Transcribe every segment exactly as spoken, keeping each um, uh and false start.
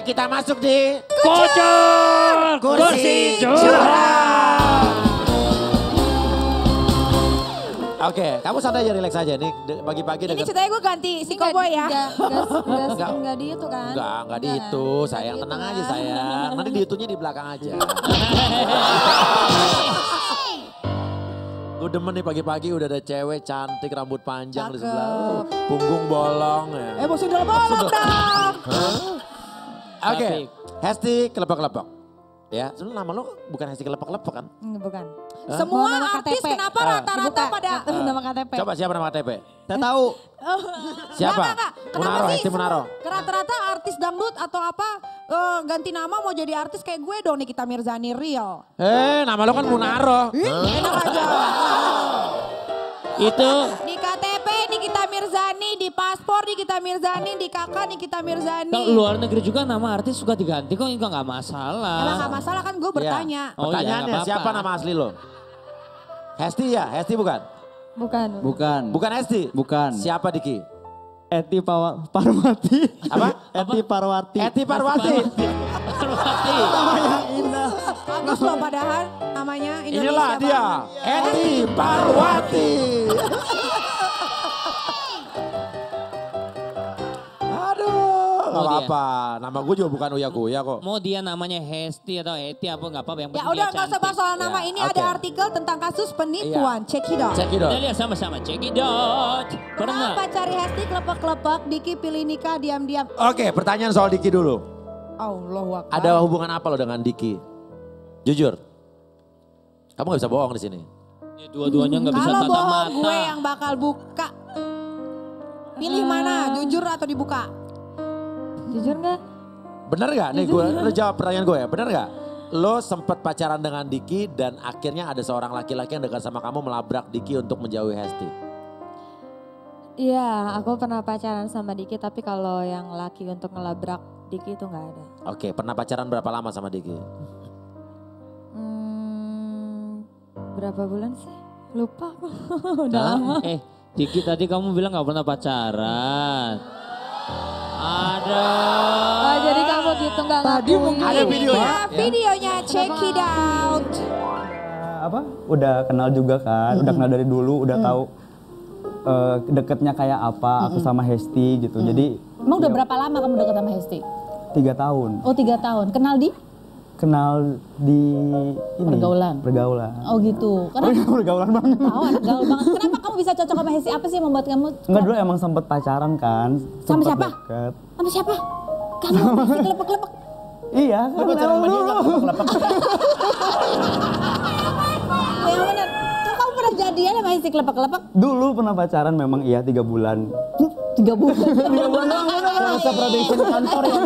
kita masuk di Kucur Kursi Curhat. Oke, kamu santai aja, relax aja nih pagi-pagi. Ini ceritanya gue ganti si Cowboy ya. Enggak, enggak, enggak di itu kan? Enggak, enggak di itu, sayang. Tenang aja sayang. Nanti dihitunya di belakang aja. Gue demen nih pagi-pagi udah ada cewek cantik rambut panjang di sebelah. Uh, punggung bolong ya. Eh musuh dalam bolong dong. Oke, Hesti kelepek-kelepek. Ya, sebenarnya nama lo bukan Hesti kelepek-kelepek kan? Bukan. Huh? Semua nama artis K T P. kenapa Uh, rata-rata pada... Uh, nama K T P. Coba siapa nama K T P? Saya tahu. Siapa? Enggak, enggak. Kenapa Munaro, sih Hesti Munaro. semua- Rata-rata artis dangdut atau apa eh, ganti nama mau jadi artis kayak gue dong Nikita Mirzani real. Eh, nama lo kan Munaro. Enak aja. Itu Di K T P Nikita Mirzani, di paspor Nikita Mirzani, di kakak Nikita Mirzani. kalau luar negeri juga nama artis suka diganti kok enggak nggak masalah. Emang gak masalah kan gue bertanya. Ya. Oh iya, Pertanyaannya nggak apa-apa. siapa nama asli lo? Hesti ya? Hesti bukan? Bukan. Bukan. Bukan Hesti? Bukan. Siapa Diki? Eti Pawa- Parwati. Apa? Eti Parwati. Eti Parwati. Parwati. Bagus loh padahal namanya Indonesia. Inilah dia, Eti Parwati. Aduh, gak Oh, dia. apa-apa. Nama gue juga bukan Uya Kuya kok. Mau dia namanya Hesti atau Eti apa nggak apa-apa yang Ya penting udah dia nggak usah cantik. bahas soal nama Ya, ini oke. ada artikel tentang kasus penipuan. Check it out. Cek it out. Kita lihat sama-sama, check it out. Pernah. Kenapa cari Hesti kelepek-kelepek, Diki pilih nikah diam-diam. Oke, pertanyaan soal Diki dulu. Allahu Akbar. Ada hubungan apa lo dengan Diki? Jujur. Kamu gak bisa bohong di sini. Ya, dua-duanya nggak bisa Kalau tatap bohong mata. gue yang bakal buka. Pilih mana, jujur atau dibuka? Jujur nggak? Bener gak? Nih gue, lo jawab pertanyaan gue ya. Bener gak? Lo sempet pacaran dengan Diki dan akhirnya ada seorang laki-laki yang dekat sama kamu melabrak Diki untuk menjauhi Hesti. Iya, aku pernah pacaran sama Diki, tapi kalau yang laki untuk ngelabrak Diki itu nggak ada. Oke, pernah pacaran berapa lama sama Diki? Hmm, berapa bulan sih? Lupa aku. Udah Hah? lama. Eh, Diki tadi kamu bilang nggak pernah pacaran. Ada. Oh, jadi kamu gitu nggak Tadi ngakuin. mungkin Ada videonya. Ya, videonya check it out. apa udah kenal juga kan, udah kenal dari dulu, udah tahu eh, deketnya kayak apa aku sama Hesti gitu. Jadi Emang udah berapa lama kamu deket sama Hesti? tiga tahun Oh tiga tahun. Kenal di? kenal di ini Pergaulan? pergaulan. Oh gitu. Kenapa? Pergaulan banget. Tahu anak gaul banget. Kenapa kamu bisa cocok sama Hesti? Apa sih yang membuat kamu? Enggak, dulu emang sempet pacaran kan. Sama sempet siapa? deket. Sama siapa? Kamu Hesti kelepek-kelepek. Iya kan emang dulu. Yang bener. Kok kamu pernah jadian sama Hesti kelepek-kelepek? Dulu pernah pacaran memang iya tiga bulan. Tiga bulan. Tiga bulan doang. Nggak usah probation kantor ya.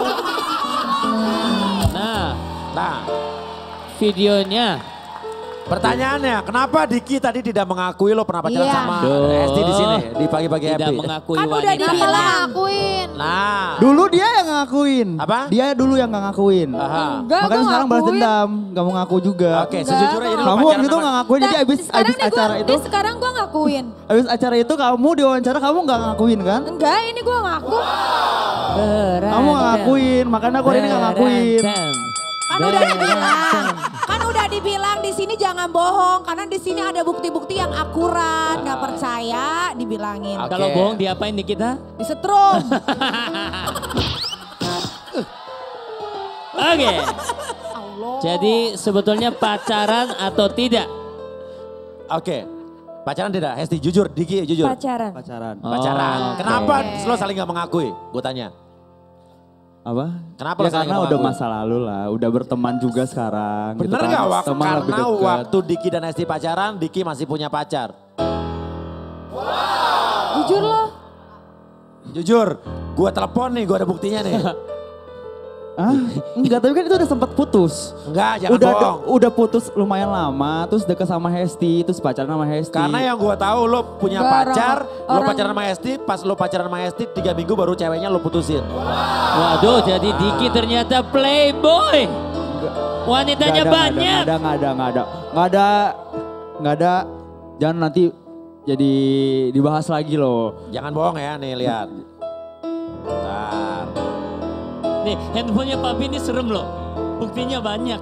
Nah, Nah, videonya. pertanyaannya, kenapa Diki tadi tidak mengakui lo pernah pacaran Iya. sama Duh. Hesti di sini di pagi-pagi Tidak happy? mengakui Kan udah wanita. dibilang. Ngakuin. Nah, Dulu dia yang ngakuin. Apa? Dia dulu yang nggak ngakuin. aha. Enggak, Makanya gue sekarang balas ngakuin. dendam, nggak mau ngaku juga. Oke, sejujurnya jadi lo Kamu pacaran waktu itu sama- nggak ngakuin, jadi abis Sekarang abis nih acara gue, itu, nih sekarang gue ngakuin. abis acara itu kamu diwawancara kamu nggak ngakuin kan? Enggak, ini gue ngaku. Kamu nggak ngakuin, makanya aku hari ini nggak ngakuin. Berantem. Kan udah dibilang, kan udah dibilang di sini jangan bohong karena di sini ada bukti-bukti yang akurat. Nggak percaya, dibilangin. Oke. Kalau bohong diapain di kita? Disetrum. Oke. Allah. Jadi sebetulnya pacaran atau tidak? Oke, pacaran tidak? Hesti, jujur, Diki jujur. Pacaran. Pacaran. Pacaran. Oh, Kenapa oke. lo saling gak mengakui? Gue tanya. Apa? Kenapa Ya lo saling karena nggak udah mengakui? masa lalu lah, udah berteman juga sekarang. gitu Bener kan. gak waktu Teman lebih karena dekat. waktu Diki dan Hesti pacaran, Diki masih punya pacar? Jujur loh. Jujur, gue telepon nih, gue ada buktinya nih. Hah? Enggak, tapi kan itu udah sempat putus. Enggak, jangan udah bohong. udah putus lumayan lama, terus deket sama Hesti, terus pacaran sama Hesti. Karena yang gue tahu lo punya Enggak, pacar, orang- lo orang- pacaran sama Hesti, pas lo pacaran sama Hesti tiga minggu baru ceweknya lo putusin. Waduh, jadi Diki ternyata playboy. Wanitanya Nggak ada, banyak. Nggak ada, nggak ada, nggak ada, nggak ada, nggak ada. Jangan nanti jadi dibahas lagi loh. Jangan bohong ya, nih lihat. Bentar. Nih handphonenya papi ini serem loh. Buktinya banyak.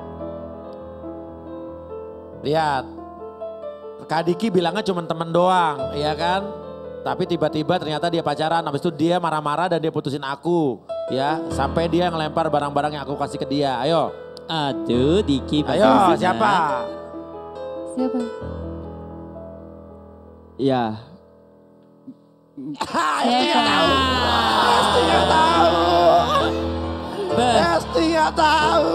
Lihat, Kak Diki bilangnya cuma temen doang, ya kan? Tapi tiba-tiba ternyata dia pacaran, habis itu dia marah-marah dan dia putusin aku. Ya, sampai dia ngelempar barang-barang yang aku kasih ke dia. Ayo. Aduh, Diki pasti Ayo, zina. siapa? Siapa? Ya. Hesti nggak tahu. Hesti nggak tahu. Be, Hesti nggak tahu.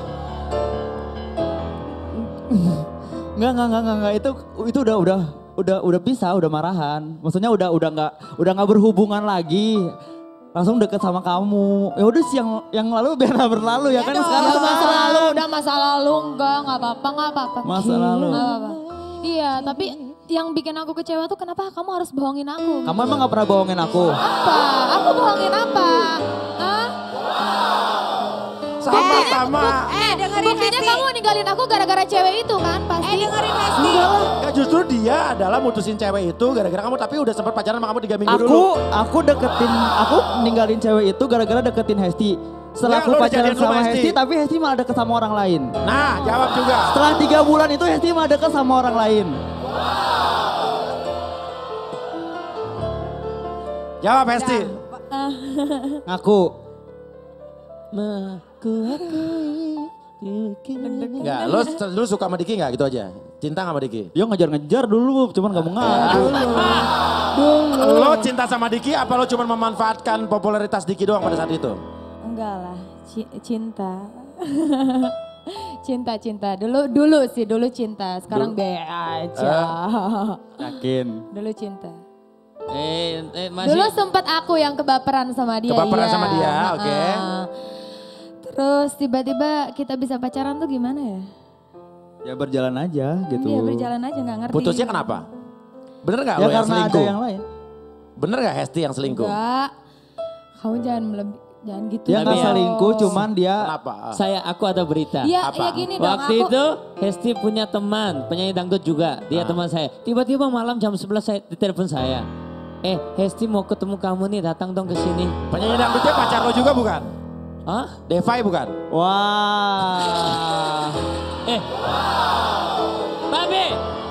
Enggak, enggak, enggak, enggak, enggak. Itu itu udah udah udah udah pisah, udah marahan. Maksudnya udah udah enggak udah enggak berhubungan lagi. Langsung deket sama kamu. Ya udah sih yang yang lalu biar berlalu ya, Ya kan dong. sekarang Ya sama masa lalu, udah masa lalu enggak, enggak apa-apa, enggak apa-apa. Masa lalu. Enggak apa-apa. Iya, tapi yang bikin aku kecewa tuh kenapa kamu harus bohongin aku? Kamu emang gak pernah bohongin aku? Apa? Aku bohongin apa? Hah? Sama-sama. Eh dengerin Buktinya Hesti. kamu ninggalin aku gara-gara cewek itu kan Eh pasti. dengerin Hesti. Ya justru dia adalah mutusin cewek itu gara-gara kamu, tapi udah sempat pacaran sama kamu tiga minggu Aku dulu. aku deketin, aku ninggalin cewek itu gara-gara deketin Hesti. Setelah Ya, aku lu udah pacaran jadian dulu sama sama Hesti. Hesti, tapi Hesti malah deket sama orang lain. Nah, jawab juga. Setelah tiga bulan itu Hesti malah deket sama orang lain. Jawab Hesti. Ngaku. Enggak, lo, lo suka sama Diki gak gitu aja? Cinta gak sama Diki? Dia ngejar-ngejar dulu, cuman gak mau ngaku. Lo cinta sama Diki apa lo cuma memanfaatkan popularitas Diki doang pada saat itu? Enggak lah, ci- cinta. cinta, cinta. Dulu dulu sih, dulu cinta. Sekarang be aja. Yakin. Dulu cinta. eh, eh masih. Dulu sempat aku yang kebaperan sama dia. Kebaperan iya. sama dia, oke. Heeh. Terus tiba-tiba kita bisa pacaran tuh gimana ya? Ya berjalan aja gitu. Iya berjalan aja gak ngerti. Putusnya kenapa? Bener gak Ya lo yang karena ada selingkuh? yang lain. Bener gak Hesti yang selingkuh? Enggak. Kamu jangan melebih, jangan gitu. Dia nggak Tapi ya- selingkuh, cuman dia Kenapa? Saya aku ada berita. Iya, Apa? ya gini dong. Waktu aku, itu Hesti punya teman, penyanyi dangdut juga. Dia Ah. teman saya. Tiba-tiba malam jam sebelas saya ditelepon saya. Eh, Hesti mau ketemu kamu nih, datang dong ke sini. Penyanyi dangdutnya pacar lo juga bukan? Hah? Devai bukan? wah. Eh. Babi.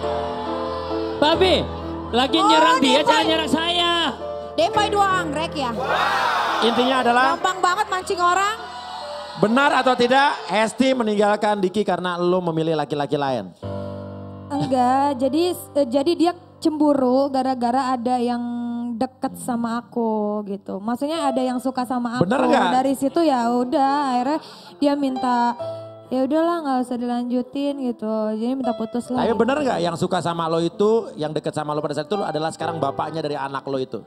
Babi. Lagi Oh, nyerang dia, Devai. jangan nyerang saya. Devai dua anggrek ya. Intinya adalah Gampang banget mancing orang. benar atau tidak Hesti meninggalkan Diki karena lo memilih laki-laki lain? enggak, jadi eh, jadi dia cemburu gara-gara ada yang deket sama aku gitu. Maksudnya ada yang suka sama aku. Bener nggak? Dari situ ya udah akhirnya dia minta ya udahlah nggak usah dilanjutin gitu. Jadi minta putus lah. Tapi gitu. bener gak yang suka sama lo itu, yang deket sama lo pada saat itu adalah sekarang bapaknya dari anak lo itu?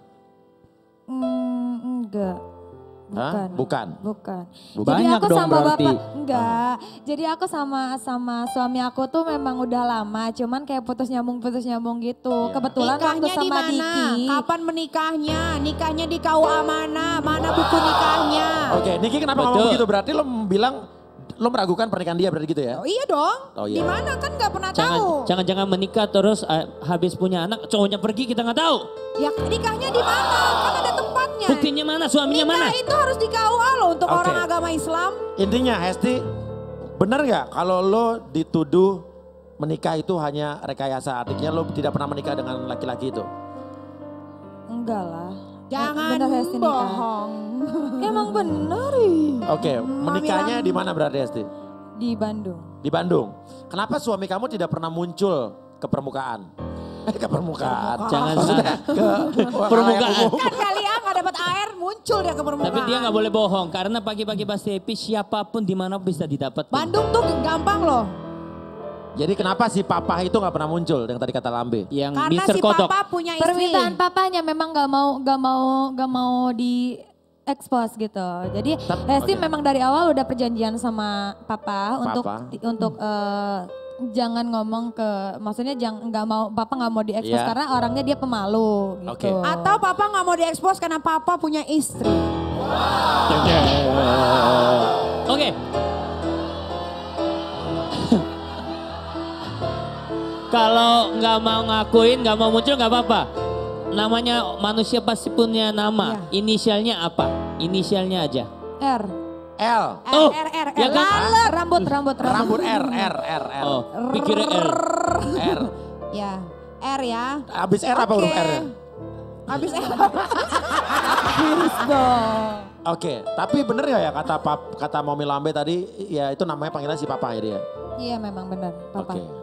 Hmm, enggak. Hah? Bukan. Bukan. Bukan. Banyak Jadi aku dong sama berarti. bapak enggak. Jadi aku sama sama suami aku tuh memang udah lama, cuman kayak putus nyambung putus nyambung gitu. Iya. Kebetulan waktu Nikahnya di sama mana? Diki. Kapan menikahnya? Nikahnya di K U A mana? Mana buku nikahnya? Oke, Niki kenapa Betul. ngomong begitu? Berarti lo bilang lo meragukan pernikahan dia berarti gitu ya? Oh iya dong. Oh iya. Di mana kan nggak pernah Jangan tahu. jangan-jangan menikah terus eh, habis punya anak, cowoknya pergi kita nggak tahu. Ya nikahnya di mana? Kan ada tempatnya. Buktinya mana? Suaminya Nikah mana? itu harus di K U A loh untuk Oke. orang agama Islam. Intinya Hesti, bener gak kalau lo dituduh menikah itu hanya rekayasa? Artinya lo tidak pernah menikah dengan laki-laki itu? Enggak lah. Jangan Bener Hesti nikah. bohong. Emang bener ih. Oke, menikahnya di mana berarti Hesti? Di Bandung. Di Bandung. Kenapa suami kamu tidak pernah muncul ke permukaan? Eh ke permukaan. Jangan Maksudnya ke Permukaan. umum. Kan kali ya nggak dapat air muncul dia ke permukaan. Tapi dia nggak boleh bohong karena pagi-pagi pasti happy siapapun di mana bisa didapat. Bandung tuh gampang loh. Jadi kenapa si papa itu nggak pernah muncul yang tadi kata Lambe? Yang Karena mister si Kodok. papa punya istri. Permintaan papanya memang nggak mau nggak mau nggak mau di expose gitu. Jadi Tep- Hesti oke. memang dari awal udah perjanjian sama papa, untuk Papa. untuk eh, jangan ngomong ke, maksudnya jangan nggak mau papa nggak mau diekspos Iya. karena orangnya dia pemalu Oke. gitu. Atau papa nggak mau diekspos karena papa punya istri. Oke. Kalau nggak mau ngakuin, nggak mau muncul nggak apa-apa. Namanya manusia pasti punya nama. Iya. Inisialnya apa? Inisialnya aja. R. L. Oh, R, R, R. ya kan? Laler. Rambut, rambut, rambut. Rambut R, R, R, R. Oh, pikirnya L. R. Ya, R ya. Abis R apa Oke. huruf R? Habis R. Please dong. Oke, tapi bener ya ya kata pap, kata Momi Lambe tadi, ya itu namanya panggilan si Papa ya dia. Iya memang benar, Papa. Oke.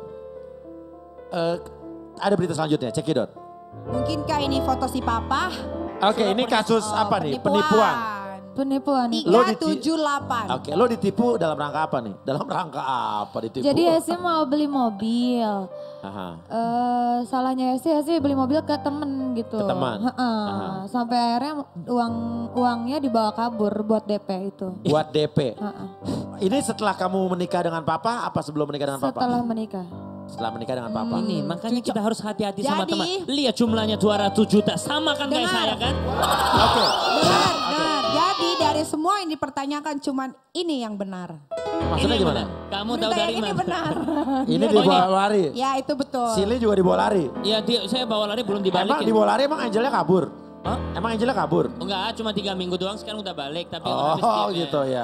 Eh, ada berita selanjutnya, cekidot. Mungkinkah ini foto si papa? Oke, ini kasus Oh, apa nih? Penipuan. Penipuan. Lo Tiga diti- tujuh delapan. Oke, lo ditipu dalam rangka apa nih? Dalam rangka apa ditipu? Jadi Hesti mau beli mobil. Aha. Eh salahnya Hesti, Hesti beli mobil ke temen gitu. Ke teman? Heeh. Aha. Sampai akhirnya uang uangnya dibawa kabur buat D P itu. Buat D P. Heeh. Ini setelah kamu menikah dengan Papa, apa sebelum menikah dengan Papa? Setelah menikah. Setelah menikah dengan Papa. Ini makanya kita harus hati-hati sama Jadi- teman. Lihat jumlahnya dua ratus juta, sama kan kayak Dengar. saya kan? Oke. Benar, benar. Jadi dari semua yang dipertanyakan cuman ini yang benar. Maksudnya Ini gimana? benar. Kamu tahu Berita dari yang ini mana? benar. Ini Oh, dibawa ini. lari. Ya itu betul. Sili juga dibawa lari. Iya, dia- saya bawa lari belum Emang dibalikin. dibawa lari emang Angelnya kabur? Hah? Emang Angelnya kabur? Enggak, cuma tiga minggu doang sekarang udah balik. Tapi habis Oh dia- gitu ya.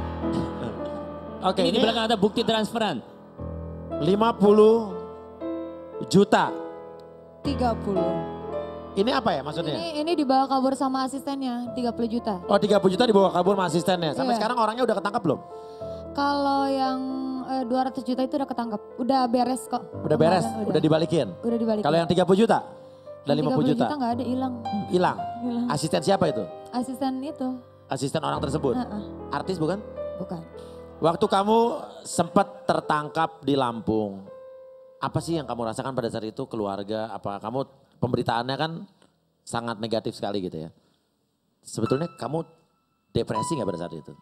Oke, Ini, ini, di belakang ada bukti transferan. lima puluh juta. tiga puluh. Ini apa ya maksudnya? Ini ini dibawa kabur sama asistennya tiga puluh juta. Oh tiga puluh juta dibawa kabur sama asistennya. Sampai Iya. sekarang orangnya udah ketangkap belum? Kalau yang eh, dua ratus juta itu udah ketangkap. Udah beres kok. Udah beres? Kemarin Udah, dibalikin? Udah dibalikin. Kalau yang tiga puluh juta? Dan lima puluh juta? nggak ada, hilang. Hilang? Hilang. Asisten siapa itu? Asisten itu. Asisten orang tersebut? Heeh. Artis bukan? Bukan. Waktu kamu sempat tertangkap di Lampung, apa sih yang kamu rasakan pada saat itu keluarga? Apa kamu pemberitaannya kan sangat negatif sekali gitu ya. Sebetulnya kamu depresi nggak pada saat itu?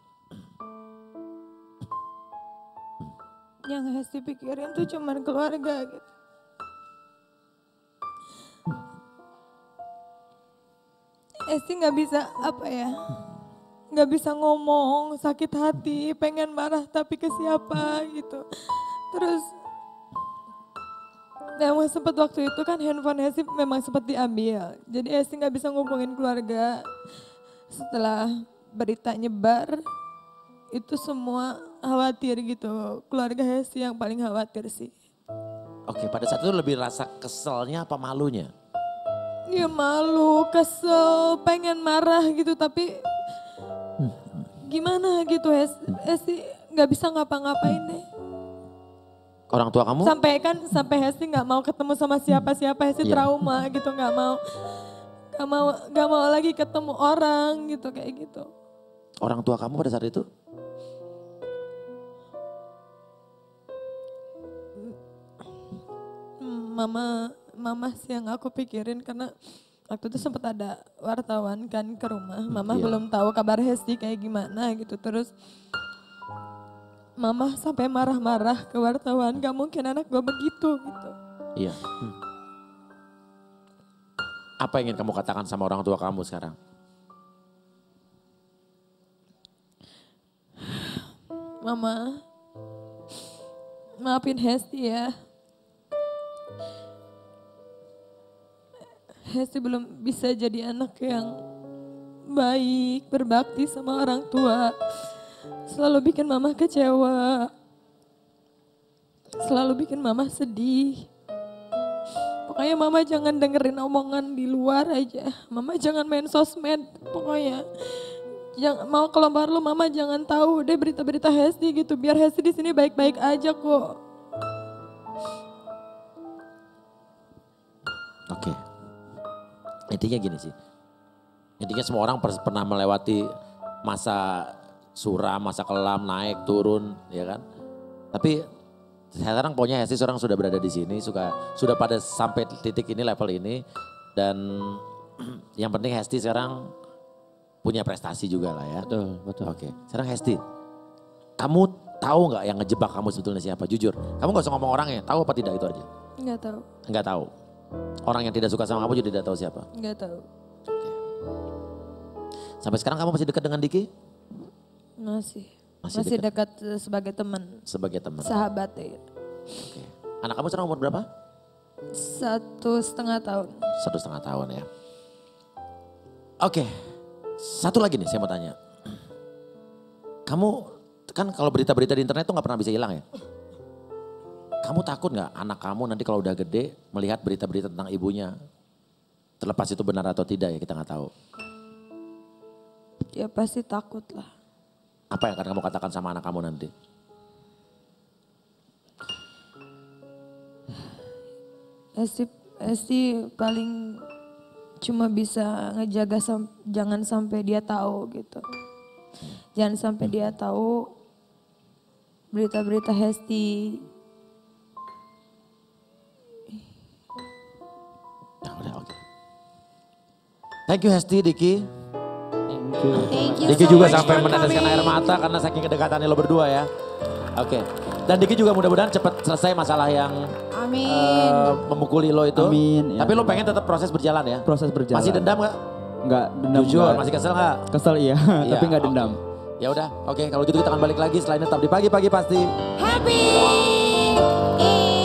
Yang Hesti pikirin tuh cuman keluarga gitu. Hesti nggak bisa apa ya, nggak bisa ngomong, sakit hati, pengen marah tapi ke siapa gitu. Terus memang sempat waktu itu kan handphone Hesti memang sempat diambil. Jadi Hesti nggak bisa ngomongin keluarga. Setelah berita nyebar, itu semua khawatir gitu. Keluarga Hesti yang paling khawatir sih. Oke, pada saat itu lebih rasa keselnya apa malunya? Ya malu, kesel, pengen marah gitu tapi gimana gitu Hesti, Hesti nggak bisa ngapa-ngapain deh. Orang tua kamu? Sampai kan sampai Hesti nggak mau ketemu sama siapa-siapa, Hesti Iya. trauma gitu, nggak mau nggak mau nggak mau lagi ketemu orang gitu kayak gitu. Orang tua kamu pada saat itu? Mama, mama sih yang aku pikirin karena waktu itu sempat ada wartawan kan ke rumah. Mama Iya. belum tahu kabar Hesti kayak gimana gitu. Terus mama sampai marah-marah ke wartawan. Gak mungkin anak gue begitu gitu. Iya. Hmm. Apa yang ingin kamu katakan sama orang tua kamu sekarang? Mama, maafin Hesti ya. Hesti belum bisa jadi anak yang baik, berbakti sama orang tua. Selalu bikin mama kecewa. Selalu bikin mama sedih. Pokoknya mama jangan dengerin omongan di luar aja. Mama jangan main sosmed pokoknya. Jangan, mau keluar lu mama jangan tahu deh berita-berita Hesti gitu. Biar Hesti di sini baik-baik aja kok. Oke. Intinya gini sih. Intinya semua orang pers- pernah melewati masa suram, masa kelam, naik, turun, ya kan. Tapi sekarang pokoknya Hesti seorang sudah berada di sini, suka sudah pada sampai titik ini, level ini. Dan yang penting Hesti sekarang punya prestasi juga lah ya. Betul, betul. Oke, sekarang Hesti, kamu tahu nggak yang ngejebak kamu sebetulnya siapa? Jujur, kamu gak usah ngomong orangnya, tahu apa tidak itu aja? Nggak tahu, Nggak tahu. Orang yang tidak suka sama kamu juga tidak tahu siapa. nggak tahu. Sampai sekarang kamu masih dekat dengan Diki? Masih, Masih masih, dekat. dekat eh, sebagai teman, Sebagai teman. sahabat ya. Oke. Anak kamu sekarang umur berapa? Satu setengah tahun. Satu setengah tahun ya. Oke, satu lagi nih saya mau tanya. Kamu kan kalau berita-berita di internet tuh gak pernah bisa hilang ya? Kamu takut gak anak kamu nanti kalau udah gede melihat berita-berita tentang ibunya? Terlepas itu benar atau tidak ya kita gak tahu. Ya pasti takut lah. Apa yang akan kamu katakan sama anak kamu nanti? Esti, Esti paling cuma bisa ngejaga sam, jangan sampai dia tahu gitu. Jangan sampai dia tahu berita-berita Hesti. Ya udah oke. Okay. Thank you Hesti, Diki. Thank you. Thank you Diki so juga much sampai for meneteskan coming. air mata karena saking kedekatannya lo berdua ya. Oke. Okay. Dan Diki juga mudah-mudahan cepat selesai masalah yang Amin. eh, memukuli lo itu. Amin, ya. Tapi lo pengen tetap proses berjalan ya? Proses berjalan. Masih dendam gak? Enggak dendam. Jujur, enggak. masih kesel gak? Kesel iya, Iya, tapi enggak oke. dendam. Ya udah, oke kalau gitu kita akan balik lagi selain tetap di pagi-pagi pasti. Happy